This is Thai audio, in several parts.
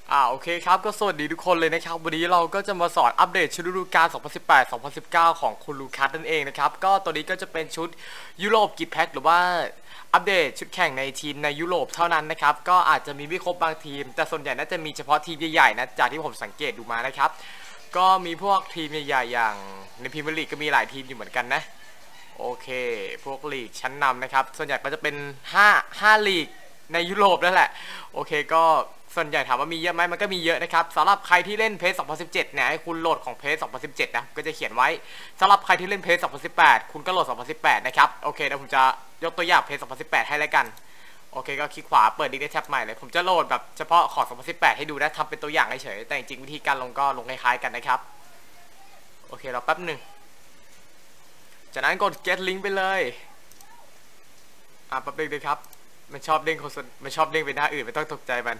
โอเคครับก็สวัสดีทุกคนเลยนะครับวันนี้เราก็จะมาสอนอัปเดตชุดฤดูกาล 2018-2019 ของคุณลูคัสนั่นเองนะครับก็ตัวนี้ก็จะเป็นชุดยุโรปกิจแพ็คหรือว่าอัปเดตชุดแข่งในทีมในยุโรปเท่านั้นนะครับก็อาจจะมีไม่ครบบางทีมแต่ส่วนใหญ่น่าจะมีเฉพาะทีมใหญ่ๆนะจากที่ผมสังเกตดูมานะครับก็มีพวกทีมใหญ่ๆอย่างในพรีเมียร์ลีกก็มีหลายทีมอยู่เหมือนกันนะโอเคพวกลีกชั้นนำนะครับส่วนใหญ่ก็จะเป็น5ลีกในยุโรปนั่นแหละโอเคก็ส่วนใหญ่ถามว่ามีเยอะไหมมันก็มีเยอะนะครับสำหรับใครที่เล่นเพจ2017เนี่ยให้คุณโหลดของเพจ2017นะก็จะเขียนไว้สำหรับใครที่เล่นเพจ2018คุณก็โหลด2018นะครับโอเคเดี๋ยวผมจะยกตัวอย่างเพจ2018ให้แล้วกันโอเคก็คลิกขวาเปิดดิสก์แท็บใหม่เลยผมจะโหลดแบบเฉพาะของ2018ให้ดูนะทำเป็นตัวอย่างเฉยแต่จริงๆวิธีการลงก็ลงคล้ายๆกันนะครับโอเคเราแป๊บหนึ่งจากนั้นกด get link ไปเลยแป๊บนึงเลยครับมันชอบเด้งมันชอบเด้งไปหน้าอื่นไม่ต้องตกใจมัน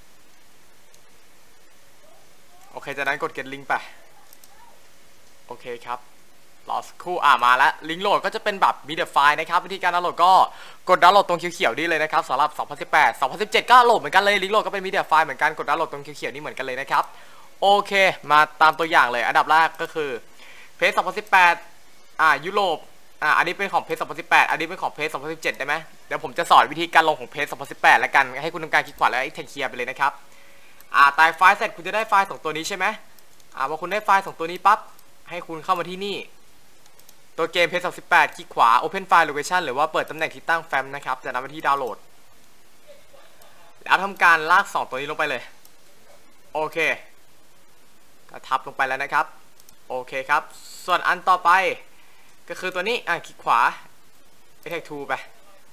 โอเคจากนั้นกด get link ไปโอเคครับรอสักครู่มาแล้วลิงก์โหลดก็จะเป็นแบบมีเดียไฟล์นะครับวิธีการดาวน์โหลดก็กดดาวน์โหลดตรงเขียวๆนี่เลยนะครับสำหรับ2018 2017ก็โหลดเหมือนกันเลยลิงก์โหลดก็เป็นมีเดียไฟล์เหมือนกันกดดาวน์โหลดตรงเขียวๆนี่เหมือนกันเลยนะครับโอเคมาตามตัวอย่างเลยอันดับแรกก็คือเพจ2018ยุโรปอันนี้เป็นของเพจ2018อันนี้เป็นของเพจ2017ได้ไหมเดี๋ยวผมจะสอนวิธีการลงของเพจ2018แล้วกันให้คุณทำการคลิกขวาแล้วไอ้แทนเคลียร์ไปเลยนะครับตายไฟล์เสร็จคุณจะได้ไฟล์2ตัวนี้ใช่ไหมพอคุณได้ไฟล์2ตัวนี้ปั๊บให้คุณเข้ามาที่นี่ตัวเกมเพจ18คลิกขวา Open File Location หรือว่าเปิดตำแหน่งที่ตั้งแฟ้มนะครับจากนั้นไปที่ดาวน์โหลดแล้วทำการลาก2ตัวนี้ลงไปเลยโอเคก็ทับลงไปแล้วนะครับโอเคครับส่วนอันต่อไปก็คือตัวนี้คลิกขวา Extract to ไป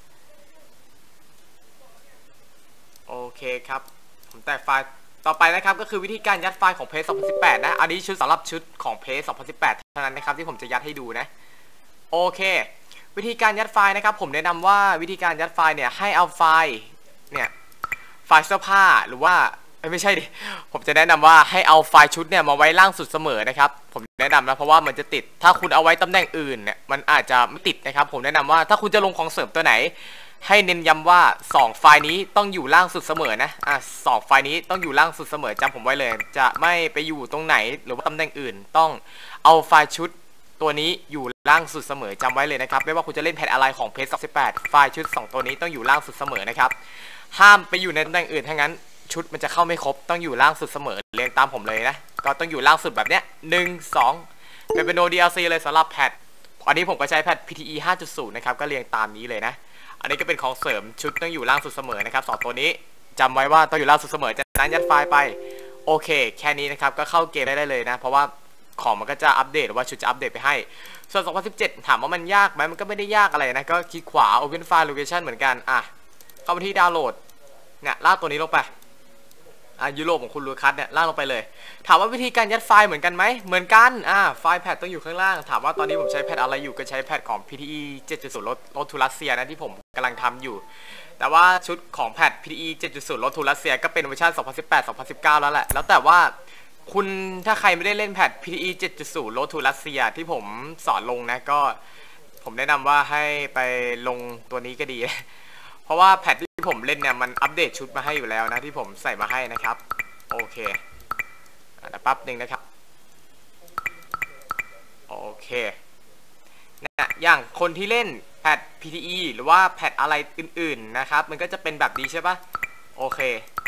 โอเคครับผมแตกไฟล์ต่อไปนะครับก็คือวิธีการยัดไฟล์ของเพจ2018นะอันนี้ชุดสำหรับชุดของเพจ2018เท่านั้นนะครับที่ผมจะยัดให้ดูนะโอเควิธีการยัดไฟล์นะครับผมแนะนำว่าวิธีการยัดไฟล์เนี่ยให้เอาไฟล์เนี่ยไฟล์เสื้อผ้าหรือว่าไม่ใช่ดิผมจะแนะนำว่าให้เอาไฟล์ชุดเนี่ยมาไว้ล่างสุดเสมอนะครับผมแนะนำนะเพราะว่ามันจะติดถ้าคุณเอาไว้ตำแหน่งอื่นเนี่ยมันอาจจะไม่ติดนะครับผมแนะนำว่าถ้าคุณจะลงของเสริมตัวไหนให้เน้นย้ำว่า2ไฟล์นี้ต้องอยู่ล่างสุดเสมอนะ2ไฟล์นี้ต้องอยู่ล่างสุดเสมอจำผมไว้เลยจะไม่ไปอยู่ตรงไหนหรือว่าตำแหน่งอื่นต้องเอาไฟล์ชุดตัวนี้อยู่ล่างสุดเสมอจำไว้เลยนะครับไม่ว่าคุณจะเล่นแพทอะไรของเพจ18ไฟล์ชุด2ตัวนี้ต้องอยู่ล่างสุดเสมอนะครับห้ามไปอยู่ในตำแหน่งอื่นทั้งนั้นชุดมันจะเข้าไม่ครบต้องอยู่ล่างสุดเสมอเรียงตามผมเลยนะก็ต้องอยู่ล่างสุดแบบเนี้ย1 2เป็นโน DLC เลยสำหรับแพทอันนี้ผมก็ใช้แพท PTE 5.0 นะครับก็เรียงตามนี้เลยนะอันนี้ก็เป็นของเสริมชุดต้องอยู่ล่างสุดเสมอนะครับ2ตัวนี้จำไว้ว่าต้องอยู่ล่างสุดเสมอจากนั้นยัดไฟล์ไปโอเคแค่นี้นะครับก็เข้าเกมได้เลยนะเพราะว่าของมันก็จะอัปเดตหรือว่าชุดจะอัปเดตไปให้ส่วน2017ถามว่ามันยากไหมมันก็ไม่ได้ยากอะไรนะก็คลิกขวา Open File Location เหมือนกันเข้ามาที่ดาวน์โหลดเนี่ยลากตัวนี้ลงไปยุโรปของคุณลูคัสเนี่ยลากลงไปเลยถามว่าวิธีการยัดไฟล์เหมือนกันไหมเหมือนกันไฟล์แพดต้องอยู่ข้างล่างถามว่าตอนนี้ผมใช้แพดอะไรอยู่ก็ใช้แพดของ PTE 7.0 รถทูรัสเซียนะที่ผมกำลังทำอยู่แต่ว่าชุดของแพด PTE 7.0 รถทูรัสเซียก็เป็นเวอร์ชัน2018-2019แล้วแหละแล้วแต่ว่าคุณถ้าใครไม่ได้เล่นแพด PTE 7.0 รถทูรัสเซียที่ผมสอนลงนะก็ผมแนะนำว่าให้ไปลงตัวนี้ก็ดีเพราะว่าแพทที่ผมเล่นเนี่ยมันอัปเดตชุดมาให้อยู่แล้วนะที่ผมใส่มาให้นะครับโอเคแป๊บหนึ่งนะครับโอเคนะอย่างคนที่เล่นแพท PTE หรือว่าแพทอะไรอื่นๆนะครับมันก็จะเป็นแบบนี้ใช่ปะโอเค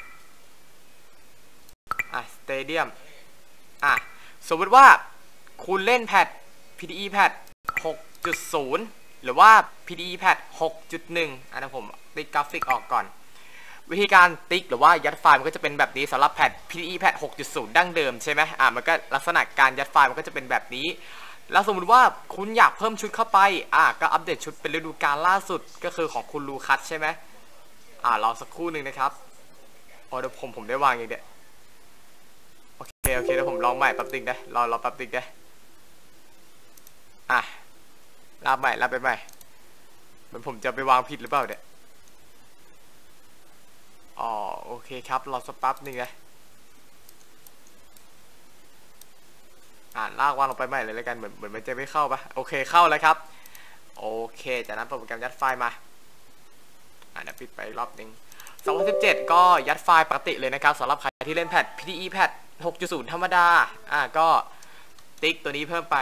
สเตเดียมสมมติว่าคุณเล่นแพท PTE แพท 6.0 หรือว่า PTE แพท 6.1 นะผมติ๊กกราฟิกออกก่อนวิธีการติ๊กหรือว่ายัดไฟล์มันก็จะเป็นแบบนี้สำหรับแพท PTE แพท 6.0 ดั้งเดิมใช่ไหมมันก็ลักษณะการยัดไฟล์มันก็จะเป็นแบบนี้แล้วสมมุติว่าคุณอยากเพิ่มชุดเข้าไปก็อัปเดตชุดเป็นฤดูกาลล่าสุดก็คือของคุณลูคัสใช่ไหมรอสักครู่หนึ่งนะครับเดี๋ยวผมได้วางอย่างเดียวโอเคเดี๋ยวผมลองใหม่แป๊บนึงได้รอแป๊บนึงได้ลาไปใหม่เหมือนผมจะไปวางผิดหรือเปล่าเนี่ยโอเคครับรอสักแป๊บนึงนะลากวางลงไปใหม่เลยแล้วกันเหมือนมันจะไม่เข้าปะโอเคเข้าแล้วครับโอเคจากนั้นโปรแกรมยัดไฟล์มาเดี๋ยวปิดไปรอบนึง 2017ก็ยัดไฟล์ปกติเลยนะครับสำหรับใครที่เล่นแพท PTE แพท 6.0 ธรรมดาก็ติ๊กตัวนี้เพิ่มไป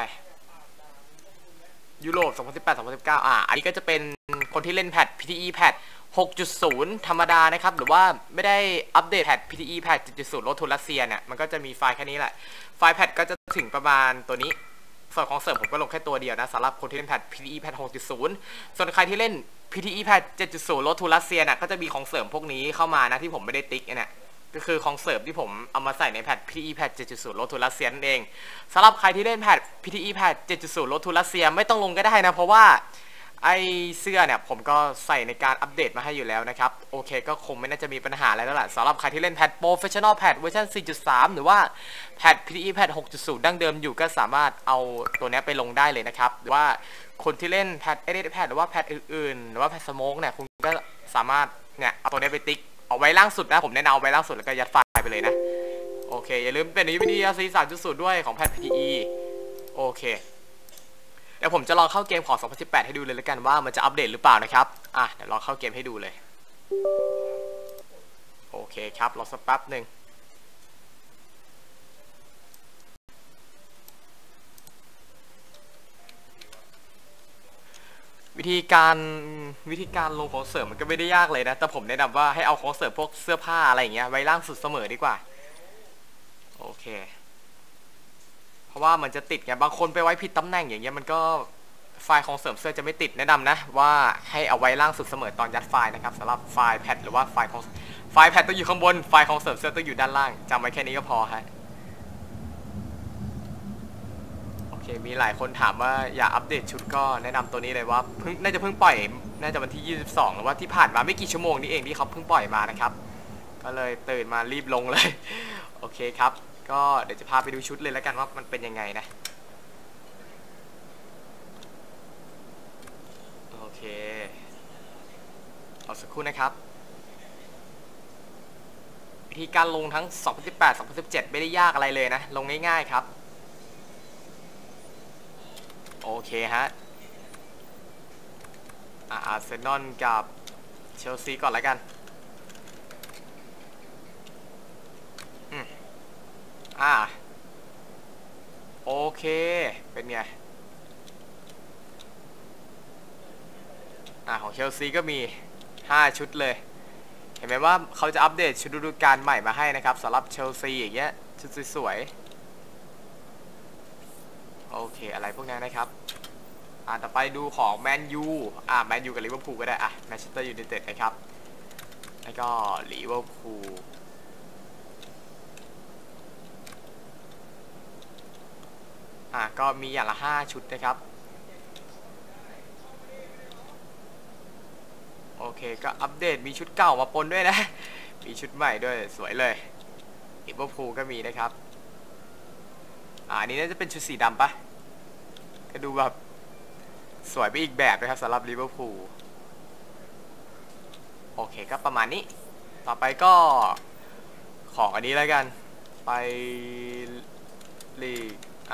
ยุโรป 2018-2019 อันนี้ก็จะเป็นคนที่เล่นแพท PTE แพท 6.0 ธรรมดานะครับหรือว่าไม่ได้อัปเดตแพท PTE แพท 7.0 รถทุนรัสเซียเนี่ยมันก็จะมีไฟล์แค่นี้แหละไฟล์แพทก็จะถึงประมาณตัวนี้ส่วนของเสริมผมก็ลงแค่ตัวเดียวนะสำหรับคนที่เล่นแพท PTE แพท 6.0 ส่วนใครที่เล่น PTE แพท 7.0 รถทุนรัสเซียน่ะก็จะมีของเสริมพวกนี้เข้ามานะที่ผมไม่ได้ติ๊กเนี่ยก็คือของเสริมที่ผมเอามาใส่ในแพท PTE แพท 7.0 รถทุนรัสเซียนั่นเองสำหรับใครที่เล่นแพท PTE แพท 7.0 รถทุนรัสเซียไม่ต้องลงก็ได้นะเพราะว่าไอเสื้อเนี่ยผมก็ใส่ในการอัปเดตมาให้อยู่แล้วนะครับโอเคก็คงไม่น่าจะมีปัญหาอะไรแล้วล่ะสำหรับใครที่เล่นแพท Professional แพทเวอร์ชัน 4.3 หรือว่าแพท PTE แพท 6.0 ดั้งเดิมอยู่ก็สามารถเอาตัวนี้ไปลงได้เลยนะครับหรือว่าคนที่เล่นแพท Edit แพทหรือว่าแพทอื่นๆหรือว่าแพท Smoke เนี่ยคุณก็สามารถเนี่ยเอาตัวนี้ไปติ๊กเอาไว้ล่างสุดนะผมแนะนำเอาไว้ล่างสุดแล้วก็ยัดไฟล์ไปเลยนะโอเคอย่าลืมเป็นวิดีโอ 3.0 ด้วยของแพท PTE โอเคเดี๋ยวผมจะลองเข้าเกมของ 2018 ให้ดูเลยแล้วกันว่ามันจะอัปเดตหรือเปล่านะครับเดี๋ยวลองเข้าเกมให้ดูเลยโอเคครับรอสักแป๊บหนึ่งวิธีการลงของเสริมมันก็ไม่ได้ยากเลยนะแต่ผมแนะนำว่าให้เอาของเสริมพวกเสื้อผ้าอะไรอย่างเงี้ยไว้ล่างสุดเสมอดีกว่าโอเคเพราะว่ามันจะติดไงบางคนไปไว้ผิดตำแหน่งอย่างเงี้ยมันก็ไฟล์ของเสริมเสื้อจะไม่ติดแนะนำนะว่าให้เอาไว้ล่างสุดเสมอตอนยัดไฟล์นะครับสำหรับไฟล์แพทหรือว่าไฟล์แพทต้องอยู่ข้างบนไฟล์ของเสริมเสื้อต้องอยู่ด้านล่างจำไว้แค่นี้ก็พอฮะโอเคมีหลายคนถามว่าอยากอัปเดตชุดก็แนะนำตัวนี้เลยว่าน่าจะเพิ่งปล่อยน่าจะวันที่22หรือว่าที่ผ่านมาไม่กี่ชั่วโมงนี้เองที่เขาเพิ่งปล่อยมานะครับก็เลยตื่นมารีบลงเลยโอเคครับก็เดี๋ยวจะพาไปดูชุดเลยแล้วกันว่ามันเป็นยังไงนะโอเคเอาสักครู่นะครับวิธีการลงทั้ง 2018 2017 ไม่ได้ยากอะไรเลยนะลงง่ายๆครับโอเคฮะอาร์เซนอลกับเชลซีก่อนแล้วกันโอเคเป็นไงของเชลซีก็มี5ชุดเลยเห็นไหมว่าเขาจะอัปเดตชุดฤดูกาลใหม่มาให้นะครับสำหรับเชลซีอย่างเงี้ยชุดสวยๆโอเคอะไรพวกนั้นนะครับต่อไปดูของแมนยูแมนยูกับลิเวอร์พูลก็ได้แมนเชสเตอร์ยูไนเต็ดนะครับแล้วก็ลิเวอร์พูลก็มีอย่างละ5ชุดนะครับโอเคก็อัปเดตมีชุดเก่ามาปนด้วยนะมีชุดใหม่ด้วยสวยเลยลิเวอร์พูลก็มีนะครับอันนี้น่าจะเป็นชุดสีดำปะก็ดูแบบสวยไปอีกแบบนะครับสำหรับลิเวอร์พูลโอเคก็ประมาณนี้ต่อไปก็ของอันนี้แล้วกันไปลีก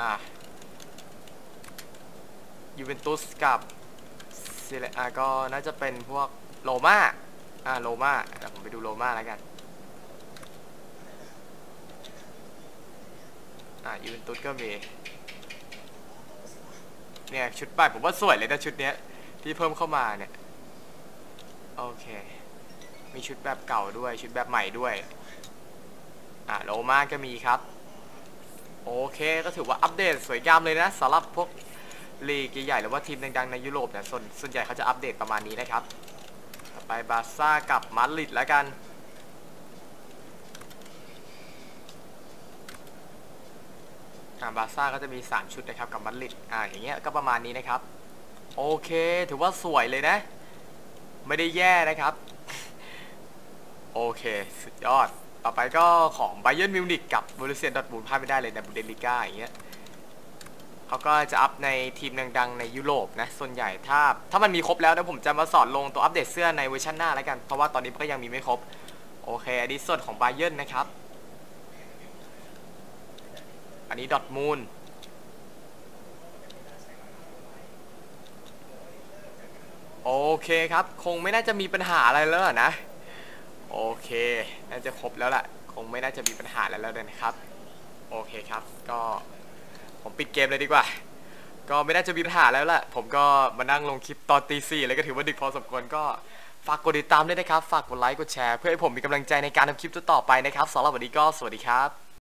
ยูเวนตุสกับเซเรียก็น่าจะเป็นพวกโรม่าโรม่าเดี๋ยวผมไปดูโรม่าแล้วกันยูเวนตุสก็มีเนี่ยชุดใหม่ผมว่าสวยเลยนะชุดเนี้ยที่เพิ่มเข้ามาเนี่ยโอเคมีชุดแบบเก่าด้วยชุดแบบใหม่ด้วยโรม่าก็มีครับโอเคก็ถือว่าอัปเดตสวยงามเลยนะสำหรับพวกลีกใหญ่ๆหรือว่าทีมดังๆในยุโรปเนี่ยส่วนใหญ่เขาจะอัปเดตประมาณนี้นะครับต่อไปบาร์ซ่ากับมาดริดแล้วกันบาร์ซ่าก็จะมี3ชุดนะครับกับมาดริดอย่างเงี้ยก็ประมาณนี้นะครับโอเคถือว่าสวยเลยนะไม่ได้แย่นะครับโอเคสุดยอดต่อไปก็ของไบเยิร์นมิวนิกกับบรูเซียดอร์ทมุนด์พลาดไม่ได้เลยในบุนเดสลีกาอย่างเงี้ยเขาก็จะอัพในทีมดังๆในยุโรปนะส่วนใหญ่ถ้ามันมีครบแล้วนะผมจะมาสอนลงตัวอัปเดตเสื้อในเวอร์ชันหน้าแล้วกันเพราะว่าตอนนี้ก็ยังมีไม่ครบโอเคอันนี้ส่วนของไบเยิร์นนะครับอันนี้ดอร์ทมุนด์โอเคครับคงไม่น่าจะมีปัญหาอะไรแล้วนะโโอเคน่าจะครบแล้วล่ะคงไม่น่าจะมีปัญหาแล้วนะครับโอเคครับก็ผมปิดเกมเลยดีกว่าก็ไม่น่าจะมีปัญหาแล้วล่ะผมก็มานั่งลงคลิปตอนตี 4แล้วก็ถือว่าดึกพอสมควรก็ฝากกดติดตามด้วยนะครับฝากกดไลค์กดแชร์เพื่อให้ผมมีกำลังใจในการทำคลิปต่อไปนะครับสำหรับวันนี้ก็สวัสดีครับ